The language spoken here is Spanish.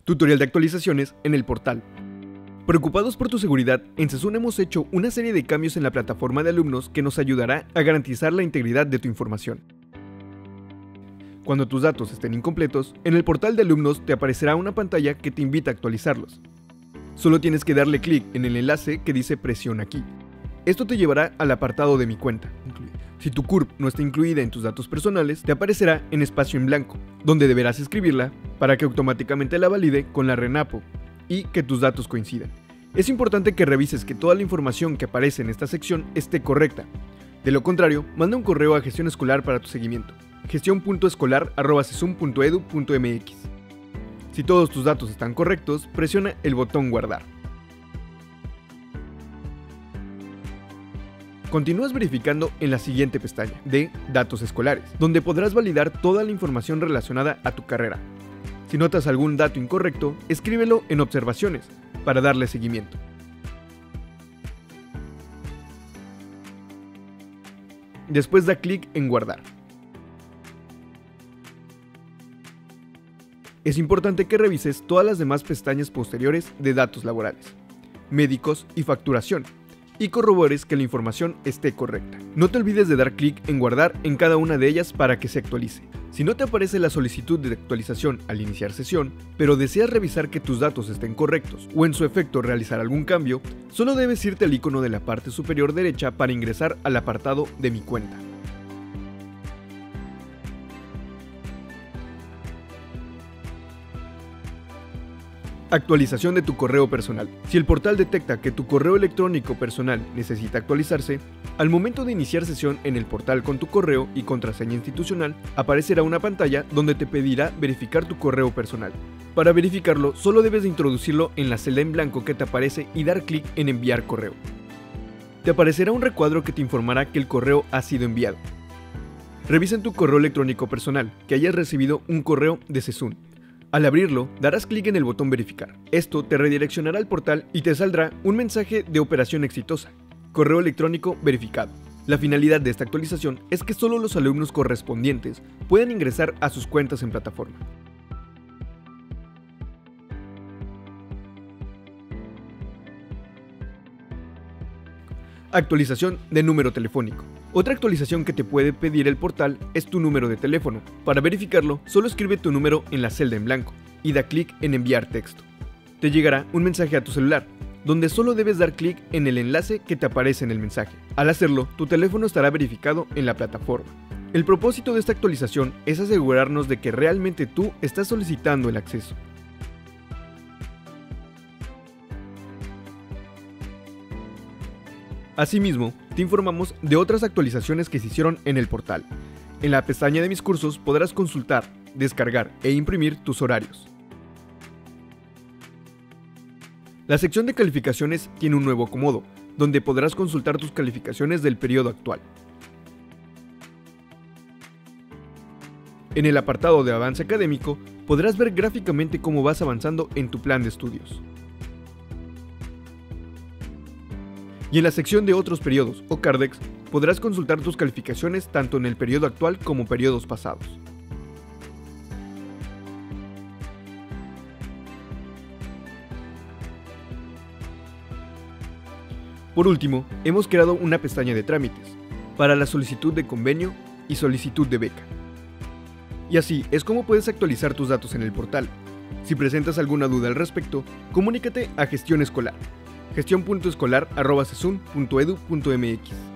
Tutorial de actualizaciones en el portal. Preocupados por tu seguridad, en Sesun hemos hecho una serie de cambios en la plataforma de alumnos que nos ayudará a garantizar la integridad de tu información. Cuando tus datos estén incompletos, en el portal de alumnos te aparecerá una pantalla que te invita a actualizarlos. Solo tienes que darle clic en el enlace que dice presiona aquí. Esto te llevará al apartado de mi cuenta. Si tu CURP no está incluida en tus datos personales, te aparecerá en espacio en blanco, donde deberás escribirla para que automáticamente la valide con la RENAPO y que tus datos coincidan. Es importante que revises que toda la información que aparece en esta sección esté correcta. De lo contrario, manda un correo a Gestión Escolar para tu seguimiento, gestion.escolar@sesun.edu.mx. Si todos tus datos están correctos, presiona el botón Guardar. Continúas verificando en la siguiente pestaña de Datos Escolares, donde podrás validar toda la información relacionada a tu carrera. Si notas algún dato incorrecto, escríbelo en Observaciones para darle seguimiento. Después da clic en Guardar. Es importante que revises todas las demás pestañas posteriores de Datos Laborales, Médicos y Facturación, y corrobores que la información esté correcta. No te olvides de dar clic en guardar en cada una de ellas para que se actualice. Si no te aparece la solicitud de actualización al iniciar sesión, pero deseas revisar que tus datos estén correctos o en su efecto realizar algún cambio, solo debes irte al icono de la parte superior derecha para ingresar al apartado de mi cuenta. Actualización de tu correo personal. Si el portal detecta que tu correo electrónico personal necesita actualizarse, al momento de iniciar sesión en el portal con tu correo y contraseña institucional, aparecerá una pantalla donde te pedirá verificar tu correo personal. Para verificarlo, solo debes de introducirlo en la celda en blanco que te aparece y dar clic en enviar correo. Te aparecerá un recuadro que te informará que el correo ha sido enviado. Revisa en tu correo electrónico personal que hayas recibido un correo de Sesun. Al abrirlo, darás clic en el botón verificar. Esto te redireccionará al portal y te saldrá un mensaje de operación exitosa, correo electrónico verificado. La finalidad de esta actualización es que solo los alumnos correspondientes puedan ingresar a sus cuentas en plataforma. Actualización de número telefónico. Otra actualización que te puede pedir el portal es tu número de teléfono. Para verificarlo, solo escribe tu número en la celda en blanco y da clic en enviar texto. Te llegará un mensaje a tu celular, donde solo debes dar clic en el enlace que te aparece en el mensaje. Al hacerlo, tu teléfono estará verificado en la plataforma. El propósito de esta actualización es asegurarnos de que realmente tú estás solicitando el acceso. Asimismo, te informamos de otras actualizaciones que se hicieron en el portal. En la pestaña de mis cursos podrás consultar, descargar e imprimir tus horarios. La sección de calificaciones tiene un nuevo acomodo, donde podrás consultar tus calificaciones del periodo actual. En el apartado de avance académico podrás ver gráficamente cómo vas avanzando en tu plan de estudios. Y en la sección de otros periodos o Cardex podrás consultar tus calificaciones tanto en el periodo actual como periodos pasados. Por último, hemos creado una pestaña de trámites para la solicitud de convenio y solicitud de beca. Y así es como puedes actualizar tus datos en el portal. Si presentas alguna duda al respecto, comunícate a Gestión Escolar. gestion.escolar@sesun.edu.mx.